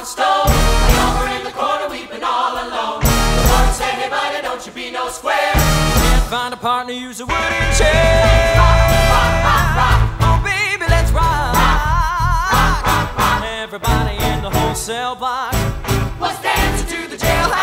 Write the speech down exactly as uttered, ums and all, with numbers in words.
pocket stove. And over in the corner weeping all alone. The woman said, hey buddy, don't you be no square. Can't find a partner, use a wooden chair. Rock, rock, rock, rock. Oh baby, let's rock. Rock, rock, rock, rock. Everybody in the wholesale block was dancing to the jailhouse.